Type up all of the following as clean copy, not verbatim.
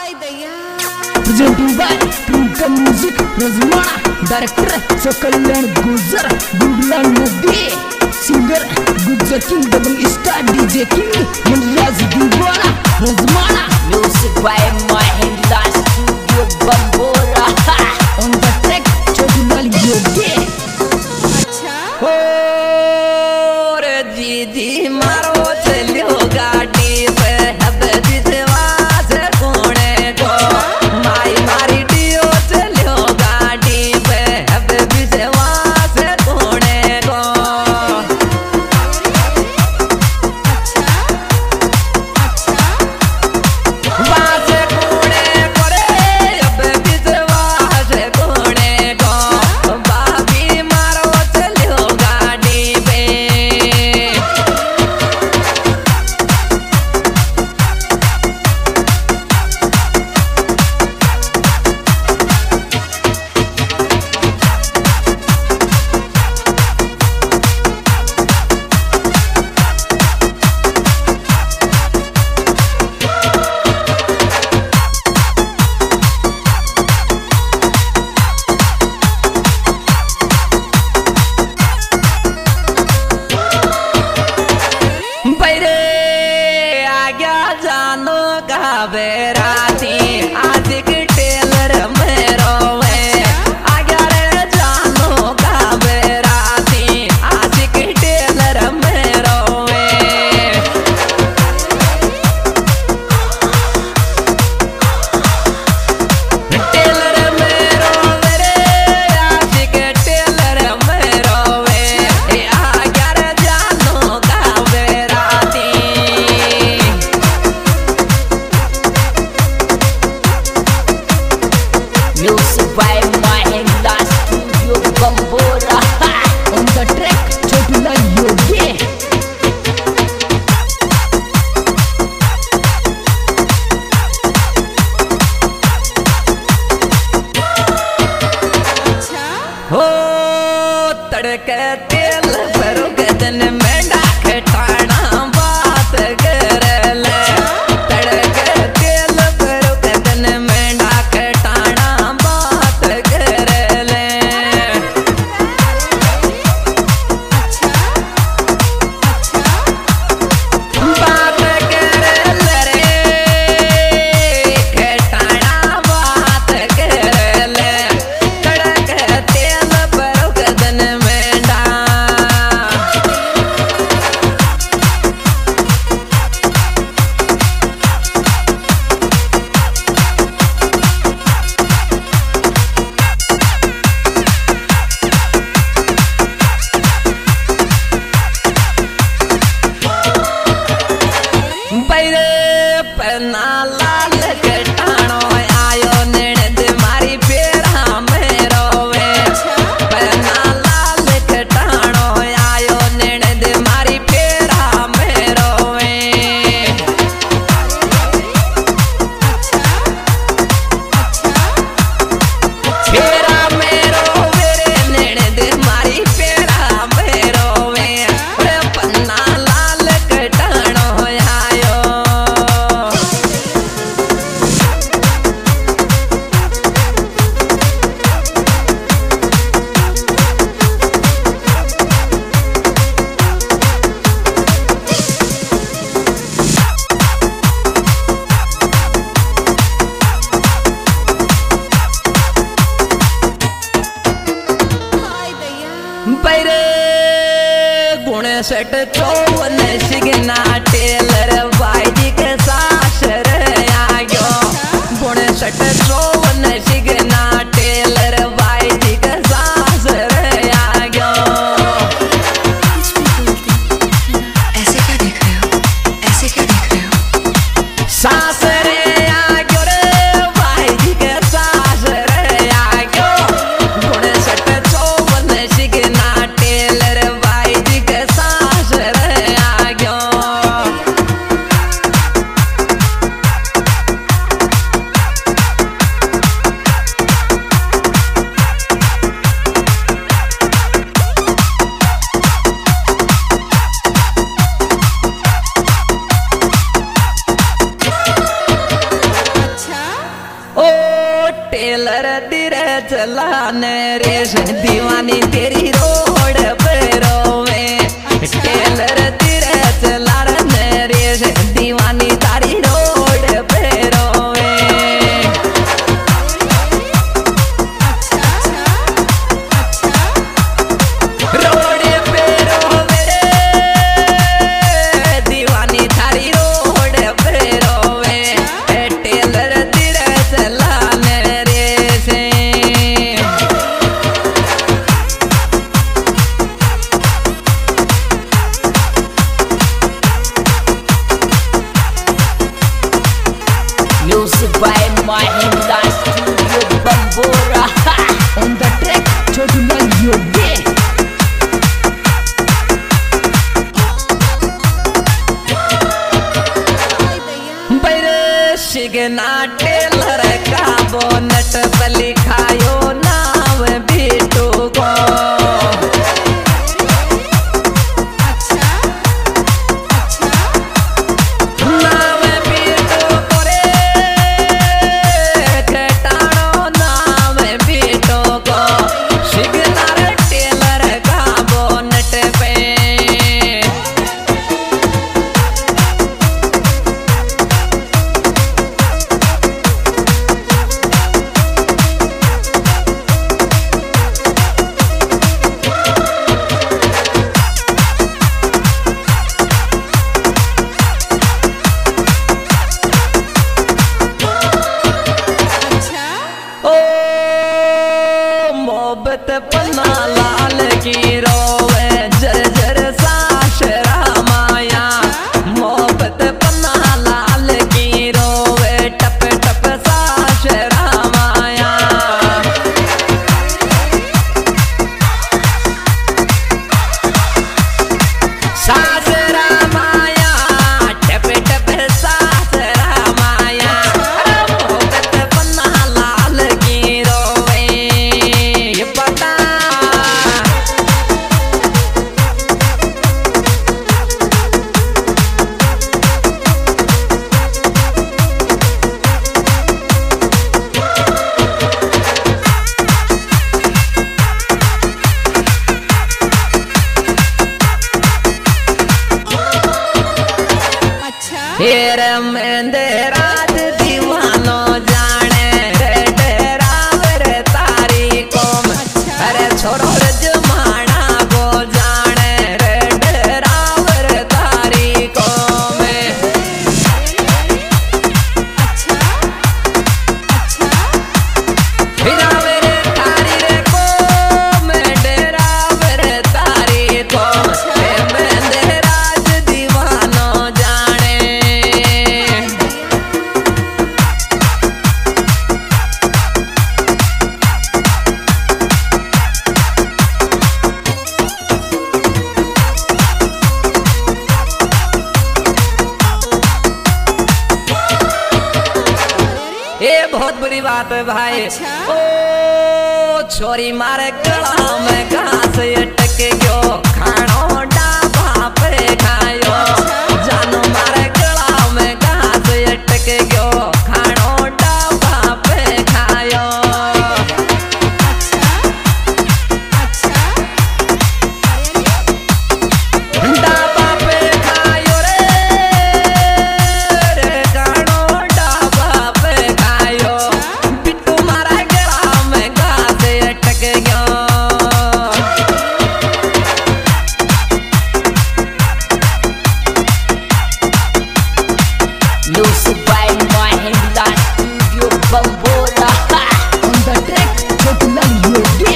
Presenting by Trunka Music Razmana, Director Kalian Gujar Bulan Nadi, Singer Gujar King Double Star DJ King Menraz Divana Razmana. Music by Mahindra Studio Bambora. On the track Chodulal Yogi. Oh re didi maro chalo gaadi pe ab विश्वास कोने को माई मारी deo चलो गाड़ी पे अब विश्वास कोने को वास कोने करे अब विश्वास कोने को बाबी मारो चलो गाड़ी पे बेराती आज के टेलर मेरो में आगे रे जानो का बेराती आज के टेलर मेरो में टेलर मेरो रे आज के टेलर मेरो में आगे रे जानो का बेराती Music by Mahindra Studio Bambora. On the track Chodulal Yogi. हो तड़के तेल भरो गदन में डाक टाना बात कर ले तड़के तेल भरो गदन में डाक टाना बात कर ले बात कर ले रे टाना बात कर ले तड़के तेल भरो गदन में डाक बैरे पन्ना लाल कटाणो आयो ननद मारी पेरा मेरो वे पन्ना लाल कटाणो आयो ननद मारी पेरा मेरो वे पेरा मेरो वे ननद मारी पेरा मेरो वे पन्ना लाल कटाणो आयो बैरे गुण सट चौवन सिगना टेलर बाई के सासर आयो गुण सट चौवन सिगना टेलर बाई के सासर आयो ऐसे क्या देख रहे हो? ऐसे क्या देख रहे हो? सासर आयो रे बाई के सासर आयो गुण सट चौवन सिगना टेलर बाई के सासर आयो टेलर तेरे चलाने रेस दीवानी तेरी रोड पे रोवे टेलर तेरे चलाने रेस दीवानी तारी रोड पे रोवे रोड पे रोवे दीवानी तारी रोड पे रोवे टेलर तेरे चलाने race Music by Mahindra Studio Bambora. On the track, Chotula Yogi. शिगना टेलर का बोनट पर लिखायो नाम बेटो को नाम बेटो को रे कटानो नाम बेटो को शिगना टेलर का बोनट पे मोहब्बत पन्ना लाल की रोवे जर्जर साश रामाया मोहब्बत पन्ना लाल की रोवे टप टप साश रामाया सास रामाया टप टप सास रामाया मोहब्बत पन्ना लाल की रोवे पता हेर मेंदे रात दीवानो जाने रे डेरावर तारी को अरे छोरो रजमाना को जाने रे डेरावर तारी को हिरावर तारी रे को मैं डेरावर तारी को मेंदे रात दीवानो जाने ये बहुत बुरी बात है भाई ओ छोरी मारे गला में घास अटक गयो खानो डाबा पे खायो जानो मारे गला में घास अटक गयो खानो डाबा पे खायो डाबा पे खायो रे खानो डाबा पे खायो बिट्टू मारा गला में घास अटक गयो Music by Mahindra Studio Bambora. On the track, Chotula Yogi.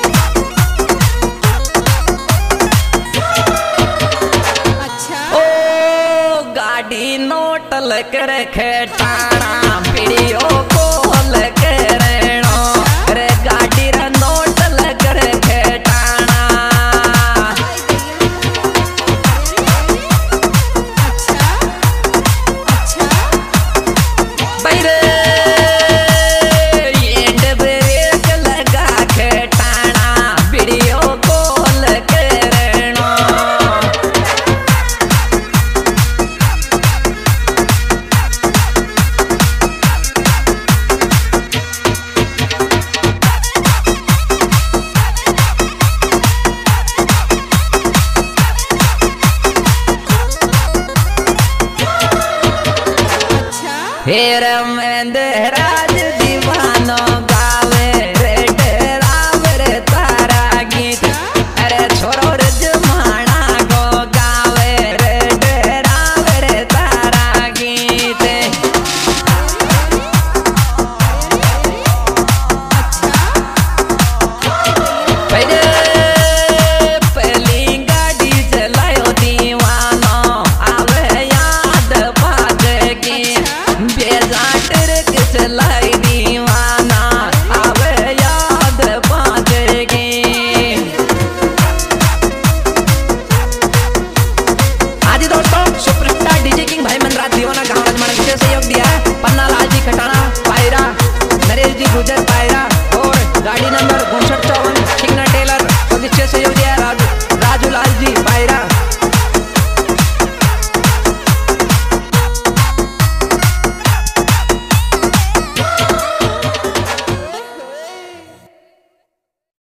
ओ गाड़ी नोट लग रखे टारा पीड़ियो को लग रेणो रे गाड़ी रे नोट लग रखे टारा बैरे ये डबरेक लगा के टाना पीड़ियो को लग रेणो शेर में राज दीवानो गावे रे डेरावे रे तारा गीत अरे छोरो रे जमाना को गावे रे डेरावे रे तारा गीत पहली गाड़ी चलायो दीवानो आवे याद बात की बेजा ट्रक चलाई दीवाना आवे याद बात की आज दोस्तों सुपरस्टार डीजे किंग भाई मनराज दीवाना गाँव राजमाना विशेष सहयोग दिया है पन्ना लाल जी खटाना पायरा नरेश जी गुजर पायरा और गाड़ी नंबर 5954 किंगना टेलर और विशेष सहयोग